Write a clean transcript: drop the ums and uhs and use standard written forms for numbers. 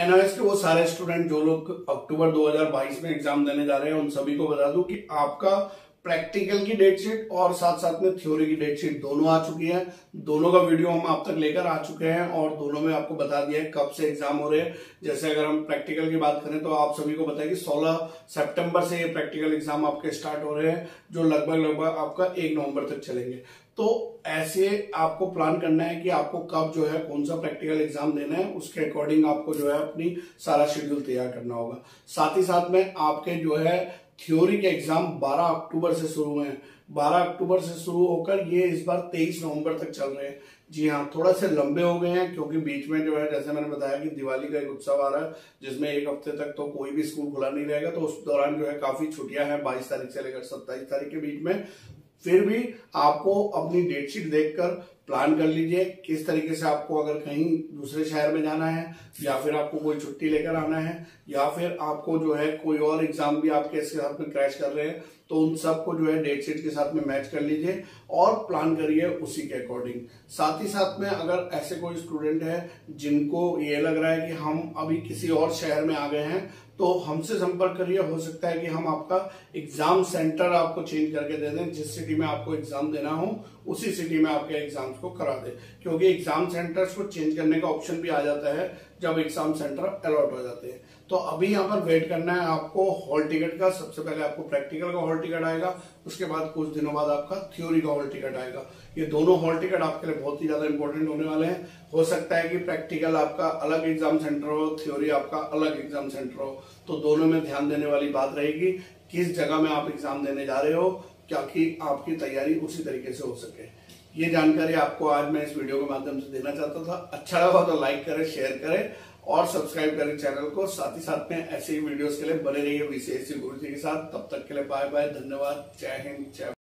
NIS के वो सारे स्टूडेंट जो लोग अक्टूबर 2022 में एग्जाम देने जा रहे हैं उन सभी को बता दूं कि आपका प्रैक्टिकल की डेट शीट और साथ साथ में थ्योरी की डेट शीट दोनों आ चुकी है। दोनों का वीडियो हम आप तक लेकर आ चुके हैं और दोनों में आपको बता दिया है कब से एग्जाम हो रहे हैं। जैसे अगर हम प्रैक्टिकल की बात करें तो आप सभी को पता है कि 16 सितंबर से ये प्रैक्टिकल एग्जाम आपके स्टार्ट हो रहे हैं, जो लगभग आपका 1 नवंबर तक चलेंगे। तो ऐसे आपको प्लान करना है कि आपको कब जो है कौन सा प्रैक्टिकल एग्जाम देना है, उसके अकॉर्डिंग आपको जो है अपनी सारा शेड्यूल तैयार करना होगा। साथ ही साथ में आपके जो है थ्योरी के एग्जाम 12 अक्टूबर से शुरू हुए हैं। 12 अक्टूबर से शुरू होकर ये इस बार 23 नवंबर तक चल रहे हैं। जी हाँ, थोड़ा से लंबे हो गए हैं क्योंकि बीच में जो है जैसे मैंने बताया कि दिवाली का एक उत्सव आ रहा है जिसमें 1 हफ्ते तक तो कोई भी स्कूल खुला नहीं रहेगा। तो उस दौरान जो है काफी छुट्टियां हैं 22 तारीख से लेकर 27 तारीख के बीच में। फिर भी आपको अपनी डेट शीट देखकर प्लान कर लीजिए किस तरीके से आपको अगर कहीं दूसरे शहर में जाना है या फिर आपको कोई छुट्टी लेकर आना है या फिर आपको जो है कोई और एग्जाम भी आपके इसके साथ में क्रैश कर रहे हैं, तो उन सबको जो है डेट शीट के साथ में मैच कर लीजिए और प्लान करिए उसी के अकॉर्डिंग। साथ ही साथ में अगर ऐसे कोई स्टूडेंट है जिनको ये लग रहा है कि हम अभी किसी और शहर में आ गए हैं तो हमसे संपर्क करिए। हो सकता है कि हम आपका एग्जाम सेंटर आपको चेंज करके दे दें, जिस सिटी में आपको एग्जाम देना हो उसी सिटी में आपके एग्जाम्स को करा दे, क्योंकि एग्जाम सेंटर्स को चेंज करने का ऑप्शन भी आ जाता है जब एग्जाम सेंटर अलॉट हो जाते हैं। तो अभी यहाँ पर वेट करना है आपको हॉल टिकट का। सबसे पहले आपको प्रैक्टिकल का हॉल टिकट आएगा, उसके बाद कुछ दिनों बाद आपका थ्योरी का हॉल टिकट आएगा। ये दोनों हॉल टिकट आपके लिए बहुत ही ज्यादा इंपॉर्टेंट होने वाले हैं। हो सकता है कि प्रैक्टिकल आपका अलग एग्जाम सेंटर हो, थ्योरी आपका अलग एग्जाम सेंटर हो, तो दोनों में ध्यान देने वाली बात रहेगी किस जगह में आप एग्जाम देने जा रहे हो, ताकि आपकी तैयारी उसी तरीके से हो सके। ये जानकारी आपको आज मैं इस वीडियो के माध्यम से देना चाहता था। अच्छा लगा तो लाइक करें, शेयर करें और सब्सक्राइब करें चैनल को। साथ ही साथ में ऐसे ही वीडियोस के लिए बने रहिए VCSE गुरुजी के साथ। तब तक के लिए बाय बाय, धन्यवाद, जय हिंद, जय